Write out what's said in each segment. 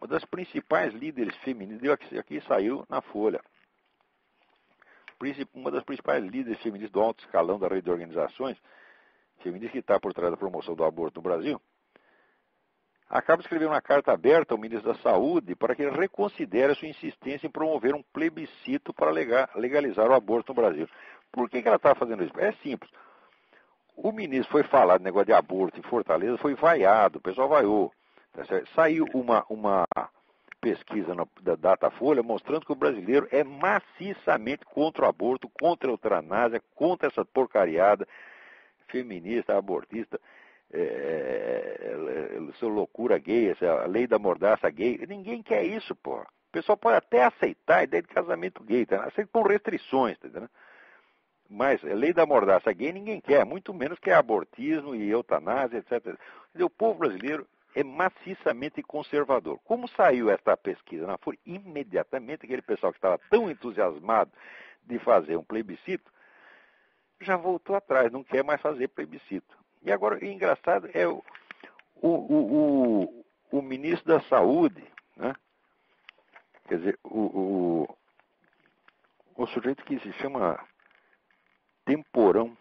das principais líderes feministas, aqui saiu na Folha, uma das principais líderes feministas do alto escalão da rede de organizações feministas que está por trás da promoção do aborto no Brasil, acaba de escrever uma carta aberta ao ministro da Saúde para que ele reconsidere a sua insistência em promover um plebiscito para legalizar o aborto no Brasil. Por que ela está fazendo isso? É simples. O ministro foi falar do negócio de aborto em Fortaleza, foi vaiado, o pessoal vaiou. Saiu uma pesquisa da Datafolha mostrando que o brasileiro é maciçamente contra o aborto, contra a eutanásia, contra essa porcariada feminista, abortista, essa loucura gay, essa lei da mordaça gay. Ninguém quer isso, porra. O pessoal pode até aceitar a ideia de casamento gay, tá? Aceita com restrições, tá entendendo? Mas a lei da mordaça gay ninguém quer, muito menos que abortismo e eutanásia, etc. O povo brasileiro é maciçamente conservador. Como saiu esta pesquisa na Folha, imediatamente aquele pessoal que estava tão entusiasmado de fazer um plebiscito, já voltou atrás, não quer mais fazer plebiscito. E agora, o engraçado é o ministro da Saúde, né? Quer dizer, o sujeito que se chama Temporão.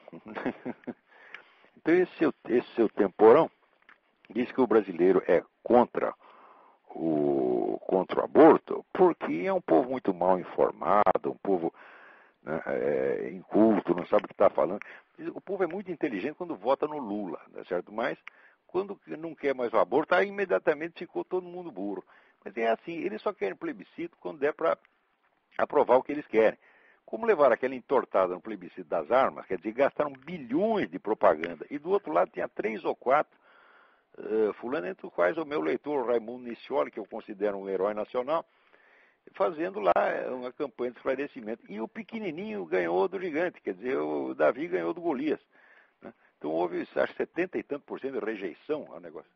Então, esse seu Temporão diz que o brasileiro é contra o aborto porque é um povo muito mal informado, um povo, né, inculto, não sabe o que está falando. O povo é muito inteligente quando vota no Lula, tá certo? Mas quando não quer mais o aborto, aí imediatamente ficou todo mundo burro. Mas é assim, eles só querem plebiscito quando der para aprovar o que eles querem. Como levar aquela entortada no plebiscito das armas, quer dizer, gastaram bilhões de propaganda. E do outro lado tinha 3 ou 4 fulano, entre os quais o meu leitor Raimundo Niscioli, que eu considero um herói nacional, fazendo lá uma campanha de esclarecimento. E o pequenininho ganhou do gigante, quer dizer, o Davi ganhou do Golias, né? Então houve, acho, 70 e tanto por cento de rejeição ao negócio.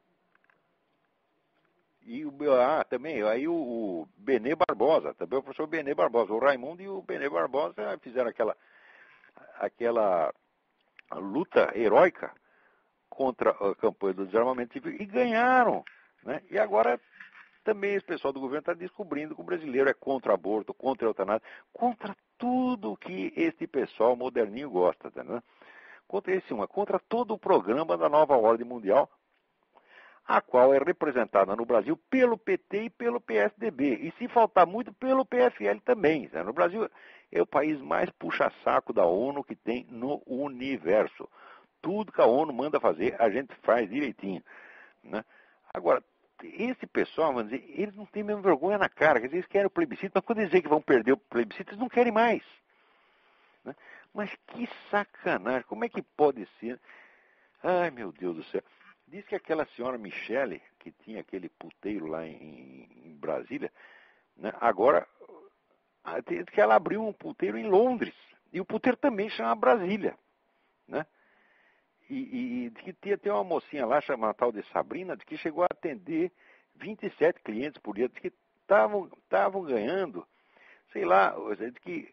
E também, aí o Benê Barbosa, também o professor Benê Barbosa, o Raimundo e o Benê Barbosa fizeram aquela luta heróica contra a campanha do desarmamento civil e ganharam, né? E agora também esse pessoal do governo está descobrindo que o brasileiro é contra o aborto, contra a eutanásia, contra tudo que esse pessoal moderninho gosta, né? Contra todo o programa da nova ordem mundial, a qual é representada no Brasil pelo PT e pelo PSDB, e se faltar muito, pelo PFL também. Né? No Brasil é o país mais puxa-saco da ONU que tem no universo. Tudo que a ONU manda fazer, a gente faz direitinho, né? Agora, esse pessoal, vamos dizer, eles não têm mesmo vergonha na cara, quer dizer, eles querem o plebiscito, mas quando eles dizem que vão perder o plebiscito, eles não querem mais, né? Mas que sacanagem, como é que pode ser? Ai, meu Deus do céu. Diz que aquela senhora Michele, que tinha aquele puteiro lá em Brasília, né, agora, diz que ela abriu um puteiro em Londres, e o puteiro também chama Brasília, né? E que tinha uma mocinha lá, chamada tal de Sabrina, que chegou a atender 27 clientes por dia, diz que estavam ganhando, sei lá, que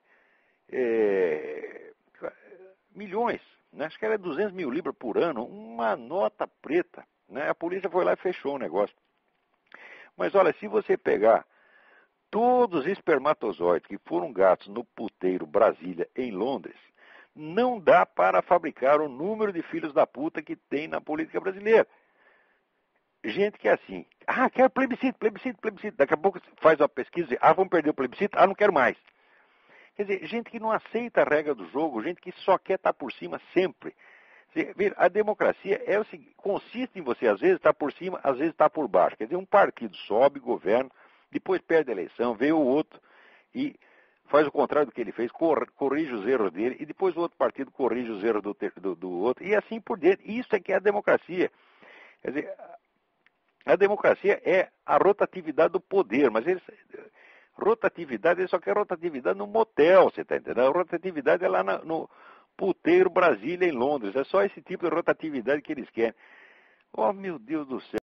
milhões, né? Acho que era 200 mil libras por ano, uma nota preta, né? A polícia foi lá e fechou o negócio. Mas olha, se você pegar todos os espermatozoides que foram gastos no puteiro Brasília, em Londres, não dá para fabricar o número de filhos da puta que tem na política brasileira. Gente que é assim, quero plebiscito. Daqui a pouco faz uma pesquisa e vamos perder o plebiscito, não quero mais. Quer dizer, gente que não aceita a regra do jogo, gente que só quer estar por cima sempre. A democracia é o seguinte, consiste em você, às vezes, estar por cima, às vezes, estar por baixo. Quer dizer, um partido sobe, governa, depois perde a eleição, vê o outro e faz o contrário do que ele fez, corrige os erros dele, e depois o outro partido corrige os erros do outro, e assim por diante. Isso é que é a democracia. Quer dizer, a democracia é a rotatividade do poder, mas rotatividade, ele só quer rotatividade no motel, você está entendendo? A rotatividade é lá no puteiro Brasília, em Londres. É só esse tipo de rotatividade que eles querem. Oh, meu Deus do céu.